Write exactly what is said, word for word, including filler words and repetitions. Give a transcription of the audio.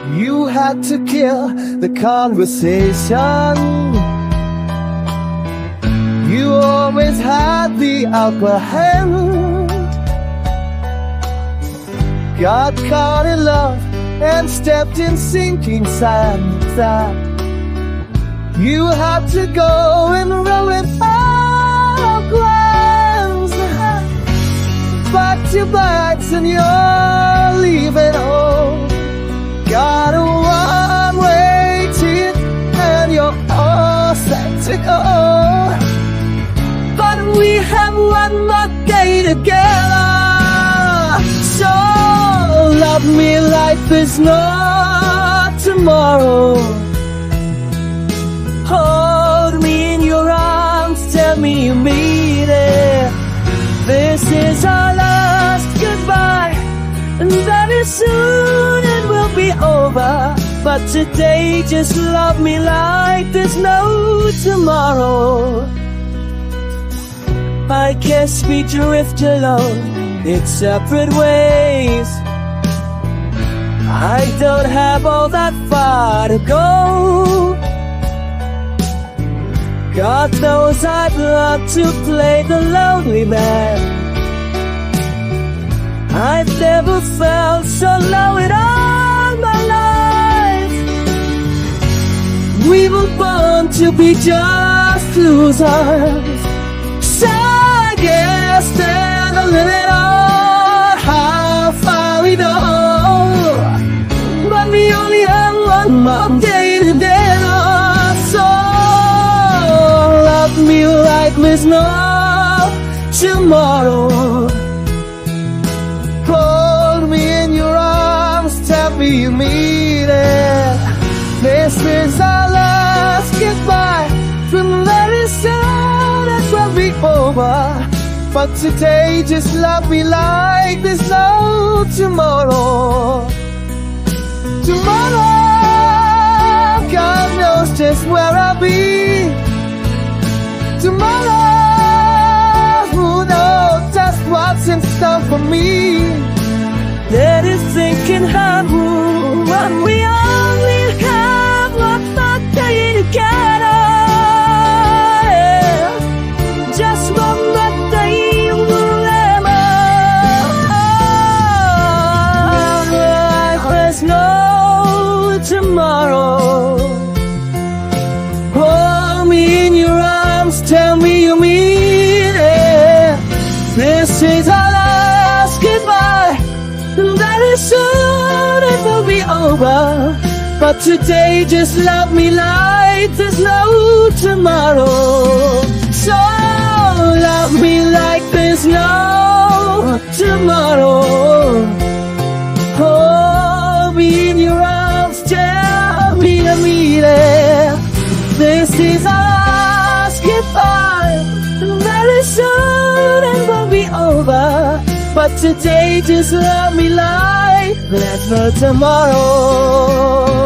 You had to kill the conversation. You always had the upper hand. Got caught in love and stepped in sinking sand. You had to go and ruin our plans. Packed your bags and you're leaving home. Got a one-way ticket and you're all set to go. But we have one more day together. So love me like there's no tomorrow. Hold me in your arms, tell me you mean it. This is our last goodbye, and very soon it will be over. But today just love me like there's no tomorrow. I guess we drift alone in separate ways. I don't have all that far to go. God knows I'd love to play the lonely man. I've never felt so low in all my life. We were born to be just losers. So I guess there's a limit on how far we go. But we only have one more day together. So love me like there's no tomorrow. Hold me in your arms, tell me you mean it. This is our last goodbye. From very soon it will be over. But today just love me like there's no tomorrow. Tomorrow, God knows just where I'll be. Tomorrow, who knows just what's in store for me. Let us think and have when we only have one more day together. Just one more day forever. There's no tomorrow. Hold me in your arms, tell me you mean it. This is our last goodbye, and very soon it will be over. But today just love me like there's no tomorrow. So love me like there's no tomorrow. Hold me in your arms, tell me I mean it. This is our last goodbye, and very soon it will be over. But today just love me like there's no tomorrow.